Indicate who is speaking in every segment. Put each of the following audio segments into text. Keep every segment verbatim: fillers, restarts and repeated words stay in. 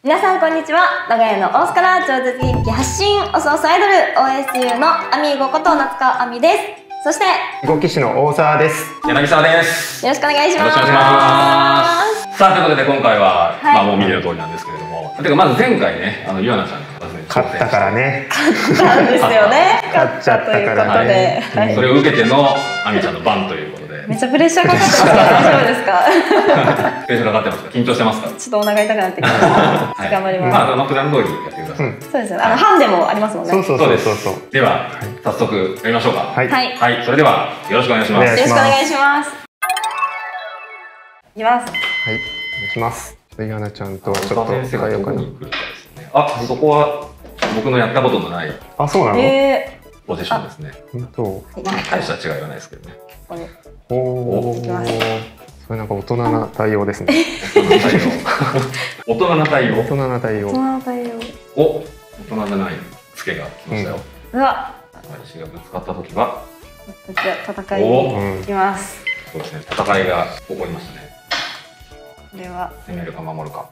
Speaker 1: 皆さんこんにちは。我が家の大須から超絶元気発信おソースアイドル オーエスユー のアミーゴこと夏川亜美です。そして
Speaker 2: 囲碁棋士の大沢です。
Speaker 3: 柳沢です。
Speaker 1: よろしくお願いします。
Speaker 3: よろしくお願いします。さあということで今回は、はい、まあもう見ての通りなんですけれども、てかまず前回ね、あのゆあなちゃんが
Speaker 2: 勝ったからね。
Speaker 1: 勝ったんですよね。
Speaker 2: 勝っちゃったからね。
Speaker 1: はい、
Speaker 3: それを受けての亜美ちゃんの番ということで。
Speaker 1: めっちゃプレッシャーかかってますけど大丈夫ですか？
Speaker 3: プレッシャーかかってますか？緊張してますか？
Speaker 1: ちょっとお腹痛くなってきました。はい、頑張ります。
Speaker 3: まああの普段通りやってください。うん、
Speaker 1: そうですね。あのハンデもありますもんね。
Speaker 2: そうそうそうそうそう。
Speaker 3: では、はい、早速やりましょうか。
Speaker 1: はい。
Speaker 3: はい。それではよろしくお願いします。
Speaker 1: よろしくお願いします。いきます。
Speaker 2: はい。お願いします。ゆあなちゃんとちょっと
Speaker 3: 先生がどこに来るかですね。あ、そこは僕のやったことのない。
Speaker 2: あ、そうなの？
Speaker 1: え
Speaker 3: ー、ポジションですね。
Speaker 2: 本当。
Speaker 3: 大した違いはないですけどね。
Speaker 2: おお。それなんか大人な対応ですね。
Speaker 3: 大人な対応。
Speaker 2: 大人な対応。
Speaker 1: 大人な対応。
Speaker 3: お、大人じゃないツケが来ましたよ。
Speaker 1: うわ。
Speaker 3: 石がぶつかった時は。
Speaker 1: じゃあ戦いに行きます。
Speaker 3: そうですね。戦いが起こりましたね。
Speaker 1: これは
Speaker 3: 攻めるか守るか。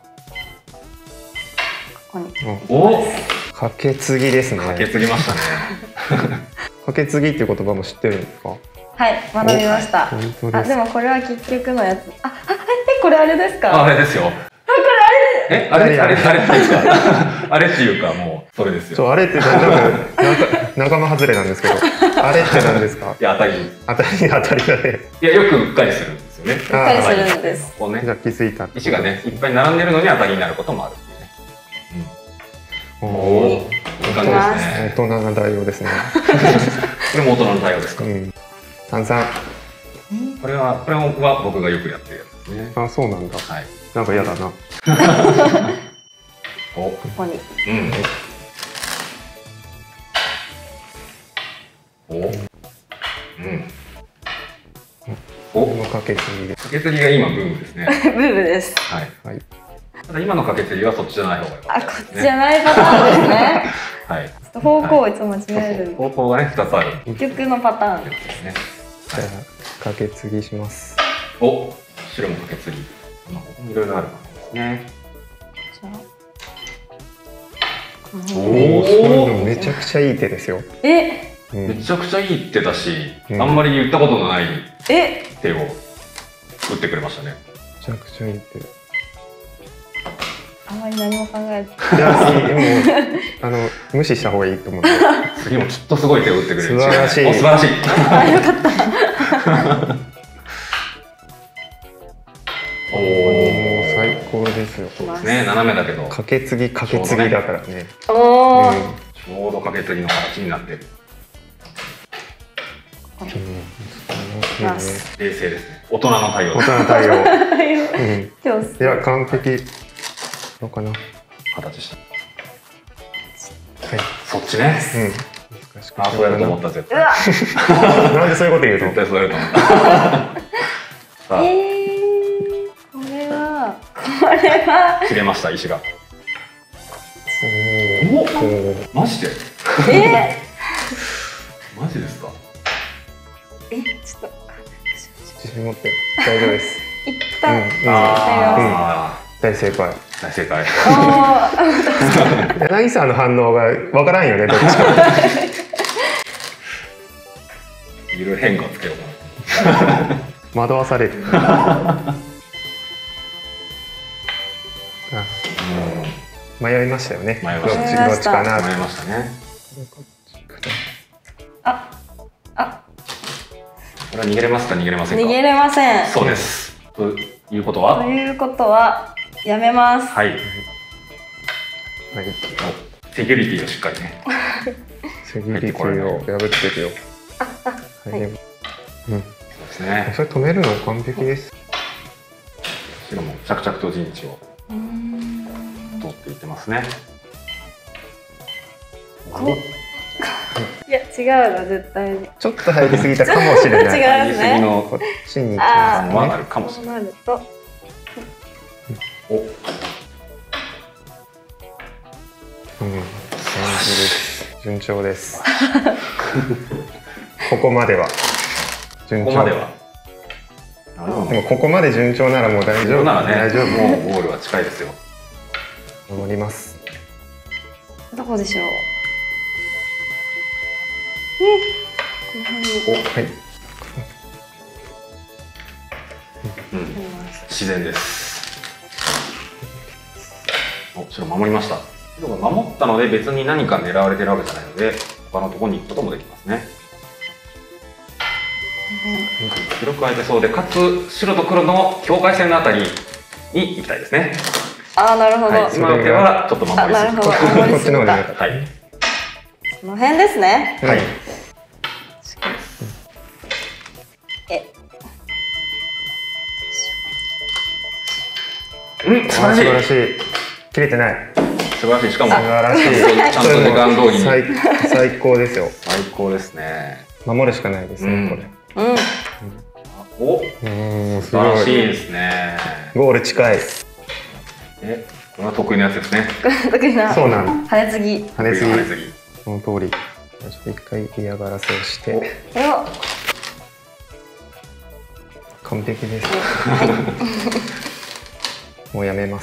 Speaker 1: ここに。
Speaker 3: お、
Speaker 2: かけ継ぎですね。
Speaker 3: かけ継ぎましたね。
Speaker 2: かけ継ぎっていう言葉も知ってるんですか？
Speaker 1: はい、学びました。あ、でもこれは結局のやつ。あ、あ、え、これあれですか？
Speaker 3: あれですよ。あ、
Speaker 1: これ
Speaker 3: あれ。え、あれ、あれ、あれっていうか。あれっていうか、もうそれですよ。
Speaker 2: そう、あれって多分仲間外れなんですけど。あれって何ですか？
Speaker 3: いや、当たり。
Speaker 2: 当たり、当たりだね。
Speaker 3: いや、よくうっかりするんですよね。うっ
Speaker 1: かりするんです。
Speaker 3: こうね。
Speaker 2: じゃあ気づいた。
Speaker 3: 石がね、いっぱい並んでるのに当たりになることもあるっていうね。おお、いい感じですね。
Speaker 2: 大人な対応ですね。
Speaker 3: これも大人の対応ですか？うん。
Speaker 2: 三三。
Speaker 3: これはこれは僕がよくやってるやつですね。
Speaker 2: あ、そうなんだ。
Speaker 3: はい。
Speaker 2: なんか嫌だな。
Speaker 3: お、
Speaker 1: ここに。
Speaker 3: うん。お。うん。
Speaker 2: お、このかけ継ぎで。
Speaker 3: かけ継ぎが今ブームですね。
Speaker 1: ブームです。
Speaker 3: はい。
Speaker 2: はい。
Speaker 3: ただ今のかけ継ぎはそっちじゃない方がいい。
Speaker 1: あ、こっちじゃないパターンですね。
Speaker 3: はい。
Speaker 1: 方向をいつも間違える。
Speaker 3: 方向がね二つある。
Speaker 1: 結局のパターン
Speaker 3: ですね。
Speaker 2: じゃあかけ継ぎします。
Speaker 3: お、白もかけ継ぎ。いろいろあるんですね。
Speaker 2: おお、それめちゃくちゃいい手ですよ。
Speaker 1: え、
Speaker 3: めちゃくちゃいい手だし、あんまり言ったことのない手を打ってくれましたね。
Speaker 2: めちゃくちゃいい手。
Speaker 1: あんまり何も考え
Speaker 2: て。いや、もうあの無視した方がいいと思う。
Speaker 3: 次もきっとすごい手を打ってくれる。
Speaker 2: 素晴らしい。
Speaker 3: 素晴らしい。
Speaker 1: あ、よかった。
Speaker 2: おお、最高ですよ。
Speaker 3: そうですね、斜めだけど。
Speaker 2: かけ継ぎかけ継ぎだからね。
Speaker 1: おお。
Speaker 3: ちょうどかけ継ぎの形になってる。冷静ですね。大人の対応。
Speaker 2: 大人の対応。
Speaker 1: 今日。
Speaker 2: いや、完璧。どうかな。
Speaker 3: 形した。
Speaker 2: はい。
Speaker 3: そっちね。
Speaker 2: うん。
Speaker 3: あ、そうやると思った絶対。
Speaker 2: なんでそういうこと言うの？
Speaker 3: 絶対そうやると思った。
Speaker 1: ええ、これはこれは
Speaker 3: 切れました石が。
Speaker 2: お
Speaker 3: お、マジで？
Speaker 1: え？
Speaker 3: マジですか？
Speaker 1: え、ちょっと
Speaker 2: 自信持って大丈夫です。
Speaker 1: 一旦
Speaker 3: ああ、
Speaker 2: 大正解。
Speaker 3: 大正解。
Speaker 2: 柳さんの反応がわからんよね、どっちか。
Speaker 3: いろいろ変化つけようかな。
Speaker 2: 惑わされる。迷いましたよね。
Speaker 3: 迷いましたね。
Speaker 2: どっちかな。
Speaker 3: 迷いましたね。
Speaker 1: あ、あ。
Speaker 3: これは逃げれますか逃げれませんか。
Speaker 1: 逃げれません。
Speaker 3: そうです。ということは。
Speaker 1: ということはやめます。
Speaker 3: はい。はい。セキュリティをしっかりね。
Speaker 2: セキュリティを破っていくよ。はい。うん。
Speaker 3: そうですね。
Speaker 2: それ止めるの完璧です。
Speaker 3: 白も着々と陣地を取っていってますね。
Speaker 1: いや違うの絶対に。
Speaker 2: ちょっと入りすぎたかもしれない。
Speaker 1: 違うですね。
Speaker 3: の
Speaker 2: こっちに行きます
Speaker 3: はあるかもしれない。
Speaker 1: そうなると。
Speaker 3: お。
Speaker 2: うん。順調です。ここまでは。順調。
Speaker 3: ここまでは。
Speaker 2: でもここまで順調ならもう大丈夫。
Speaker 3: ならね、
Speaker 2: 大丈夫。
Speaker 3: もうゴールは近いですよ。
Speaker 2: 守ります。
Speaker 1: どこでしょう。え、この辺に。
Speaker 2: お、はい。
Speaker 3: うん、自然です。お、白守りました。白が守ったので別に何か狙われてるわけじゃないので他のところに行くこともできますね。白く空いてそうで、かつ白と黒の境界線のあたりに行きたいですね。
Speaker 1: ああ、なるほど。
Speaker 3: はい、今の手はちょっと守りすぎ。
Speaker 1: なるほど。守りすぎた。
Speaker 3: はい。
Speaker 1: この辺ですね。
Speaker 2: はい。
Speaker 1: え。
Speaker 3: うん、素晴らしい。
Speaker 2: 素晴らしい。切れてない。
Speaker 3: 素晴らしい。しかも
Speaker 2: 素晴らしい。
Speaker 3: ちゃんと時間通りに。
Speaker 2: 最最高ですよ。
Speaker 3: 最高ですね。
Speaker 2: 守るしかないですね、これ。
Speaker 1: うん。
Speaker 3: お、
Speaker 2: うん、
Speaker 3: 素晴らしいですね。
Speaker 2: ゴール近い。
Speaker 3: え、これは得意なやつですね。
Speaker 1: 得意な。
Speaker 2: そうなの。
Speaker 1: 跳ね継ぎ。
Speaker 2: 跳ね継ぎ。
Speaker 3: 跳ね継ぎ。
Speaker 2: その通り。ちょっと一回嫌がらせをして。
Speaker 1: これを。
Speaker 2: 完璧です。もうやめます。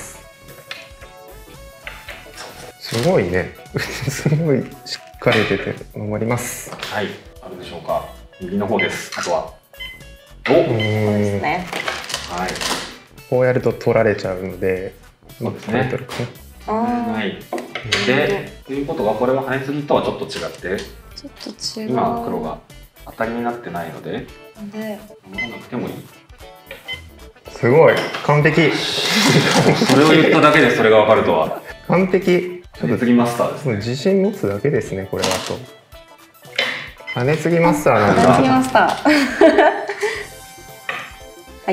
Speaker 2: すごいね。すごいしっかり出て守ります。
Speaker 3: はい。あるでしょうか。右の方です。あとは。お。
Speaker 1: そうですね。
Speaker 3: はい。
Speaker 2: こうやると取られちゃうので。
Speaker 3: そうですね。はい。で、ということはこれは跳ね継ぎとはちょっと違って。
Speaker 1: ちょっと違う。
Speaker 3: 今黒が当たりになってないので。
Speaker 1: で。
Speaker 3: 守らなくてもいい。
Speaker 2: すごい完璧。
Speaker 3: それを言っただけでそれがわかるとは。
Speaker 2: 完璧。
Speaker 3: 跳ね継ぎマスターですね。
Speaker 2: 自信持つだけですね、これだと。跳ね継ぎマスターなんだ。
Speaker 1: 跳ね継ぎマスター。はい。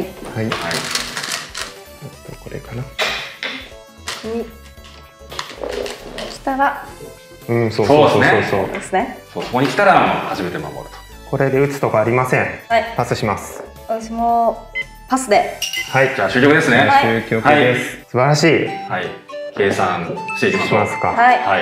Speaker 2: はい。はい。
Speaker 3: はい。
Speaker 2: これかな。
Speaker 1: に。来たら。
Speaker 2: うん、そうそうそうそうそう。
Speaker 1: ですね。
Speaker 3: そう、そこに来たら初めて守ると。
Speaker 2: これで打つとかありません。
Speaker 1: はい。
Speaker 2: パスします。
Speaker 1: 私もパスで。
Speaker 2: はい。
Speaker 3: じゃあ終局ですね。
Speaker 2: 終局です。素晴らしい。
Speaker 3: はい。計算していきましょう。
Speaker 2: しますか。
Speaker 1: はい。
Speaker 3: はい。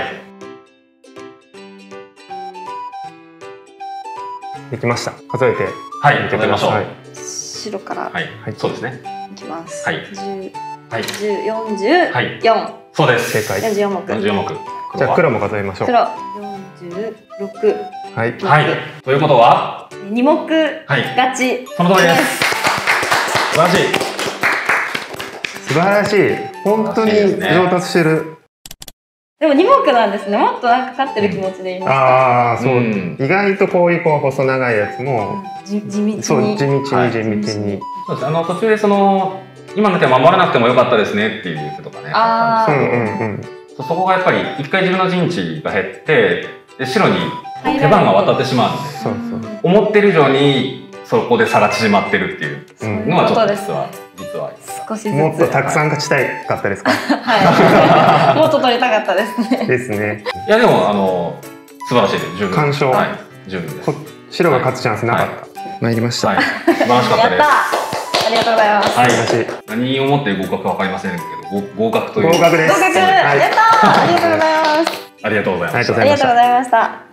Speaker 2: できました。数えて。
Speaker 3: はい。数えましょう。
Speaker 1: 白から。
Speaker 3: はい。そうですね。
Speaker 1: いきます。
Speaker 3: はい。
Speaker 1: 十、
Speaker 3: はい。
Speaker 1: 十、四十、四。
Speaker 3: そうです。
Speaker 2: 正解。
Speaker 1: 四十四目。
Speaker 3: 四十四目。
Speaker 2: じゃあ黒も数えましょう。
Speaker 1: 黒。四十六。
Speaker 2: はい。
Speaker 3: はい。ということは。
Speaker 1: 二目。勝ち。
Speaker 3: その通りです。素晴らしい。
Speaker 2: 素晴らしい。本当に上達してる。
Speaker 1: でも二目なんですね。もっとなんか勝ってる気持ちでいました。
Speaker 2: ああ、そう。意外とこういうこう細長いやつも
Speaker 1: 地道に。
Speaker 2: そう、地道に地道に。
Speaker 3: そうです。あの途中でその今の手守らなくてもよかったですねっていう手とかね。
Speaker 1: ああ。
Speaker 2: うんうんうん。
Speaker 3: そこがやっぱり一回自分の陣地が減ってで白に手番が渡ってしまうんで、
Speaker 2: そうそう。
Speaker 3: 思ってる以上にそこで差が縮まってるっていうのはちょっと実は実は
Speaker 1: 少しずつ
Speaker 2: もっとたくさん勝ちたいかったですか。
Speaker 1: はい。もっと取りたかったですね。
Speaker 2: ですね。
Speaker 3: いやでもあの素晴らしいです。十分。
Speaker 2: 完勝。
Speaker 3: はい。十分です。
Speaker 2: 白が勝つチャンスなかった。参りました。
Speaker 3: はい。素晴らしかったです。
Speaker 1: ありがとうございます。
Speaker 3: はい。何をもって合格かわかりませんけど合格という。
Speaker 2: 合格です。
Speaker 1: 合格。やったー。ありがとうございます。
Speaker 3: ありがとうございました。
Speaker 1: ありがとうございました。